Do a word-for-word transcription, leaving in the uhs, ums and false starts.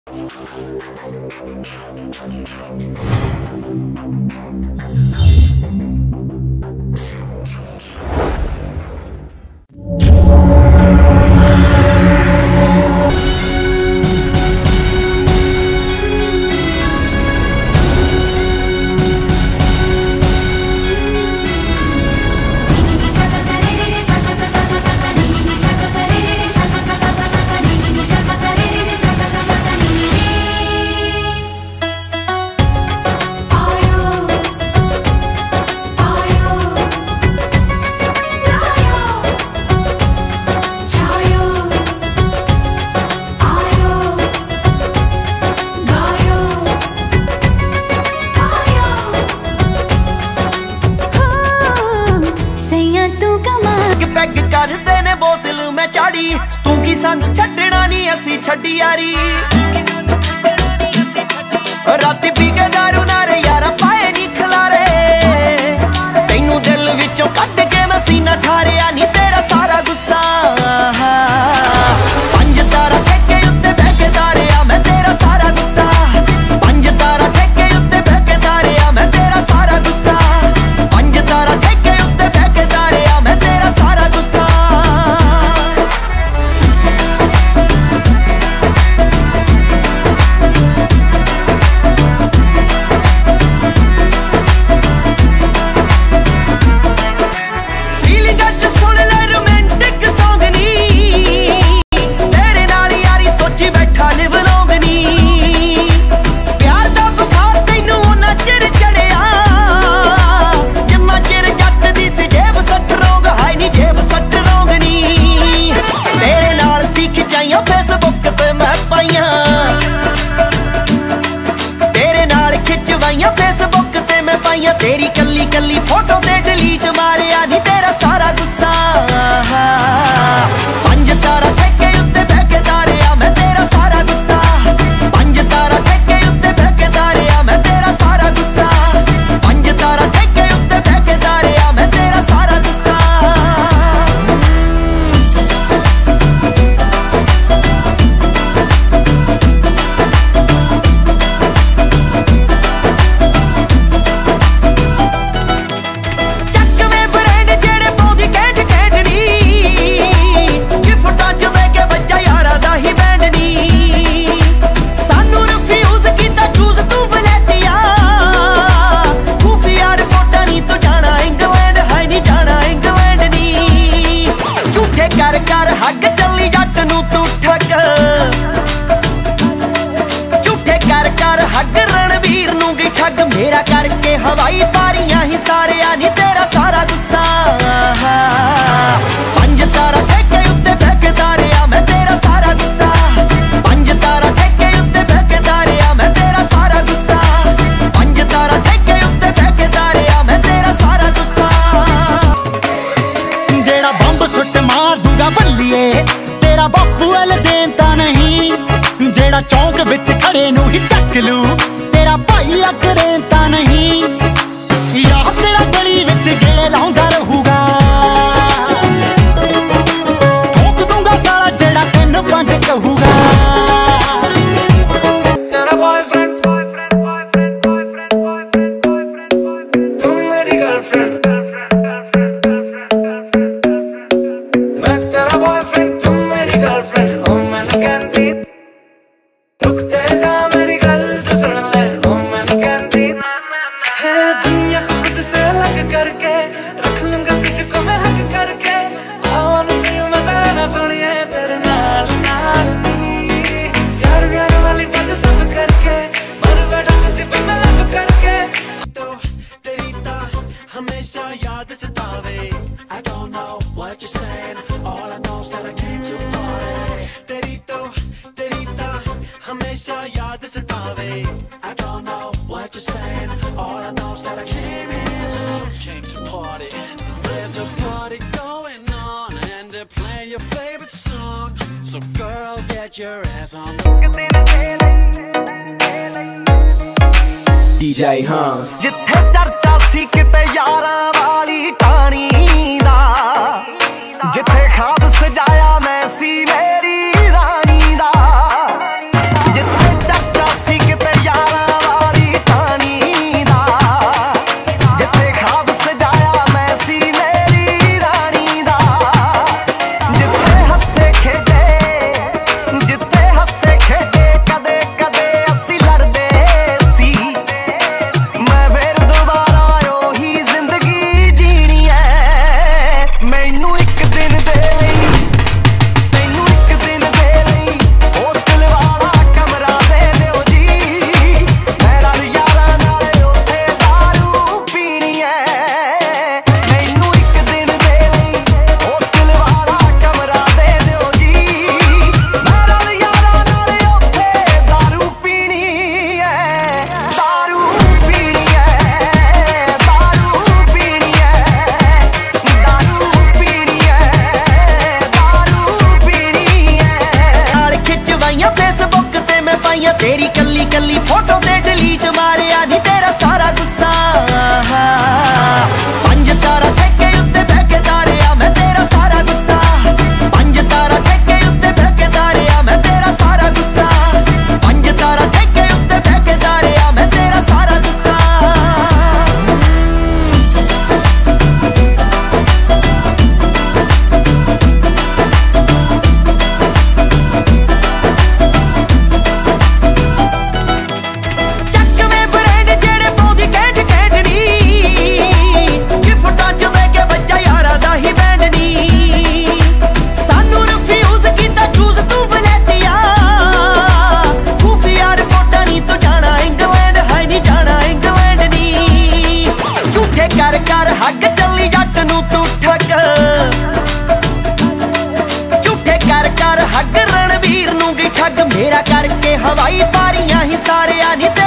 करदे ने बोतल मैं चाड़ी तू की सानू छड्डना नहीं असी छड्डी यारी राती पी के दारू नारे यारा पाए नी खलारे तैनू दिल विचों कट के मैं सीना ठारिया नी तेरा सारा गुस्सा पंज तारा ठेके उत्ते बह के तारिया मैं तेरा सारा गुस्सा पंज तारा ठेके उत्ते बह के तारिया मैं तेरा सारा गुस्सा पंज तारा ठेके उत्ते बह के तारिया मैं तेरा सारा गुस्सा फेसबुक ते मैं पाइया तेरी कली कली फोटो ते डिलीट मारिया नी तेरा सारा गुस्सा पंज तारा ठेके उत्ते बह के तारिया मैं तेरा सारा गुस्सा पंज तारा ठेके उत्ते बह के तारिया मैं तेरा सारा गुस्सा पंज तारा ठेके उत्ते बह के तारिया मैं तेरा सारा गुस्सा कर कर हग चली जट नू तू ठग झूठे कर कर हग रणवीर नू भी ठग मेरा करके हवाई पारियां ही सारिया नी तेरा सारा गुस्सा पंज तारा ठेके उत्ते बह के तारिया मैं तेरा सारा गुस्सा पंज तारा ठेके उत्ते बह के तारिया मैं तेरा सारा गुस्सा पंज तारा ठेके उत्ते बह के तारिया मैं तेरा सारा गुस्सा जेड़ा बंब सुट मार दूगा बल्लिए तेरा बापू वाल देता नहीं जेड़ा चौंक विच खड़े नू ही चक लू तेरा भाई अकरेता नहीं या तेरा गली विच गेड़े लाउंदा रहूगा ठोक दूंगा साला जेड़ा तेन पंज कहूगा तेरा बॉयफ्रेंड तुम मेरी गर्लफ्रेंड D J Hans जिथे चर्चा सी किते यारां वाली टाणी दा जिथे ख्वाब सजाया मैं सी मेरी रानी दा जिथे तेरी कल्ली कल्ली फोटो ते डिलीट मारिया नी तेरा सारा गुस्सा। पंज तारा ठेके उत्ते बह के तारिया मैं तेरा सारा गुस्सा। पंज तारा ठेके उत्ते बह के तारिया मैं तेरा सारा गुस्सा। पंज तारा ठेके उत्ते बह के तारिया मैं तेरा सारा गुस्सा। कर कर हग चली जट नू तू ठग, झूठे कर कर हग रणवीर नू भी ठग। मेरा करके हवाई पारियां ही सारे नी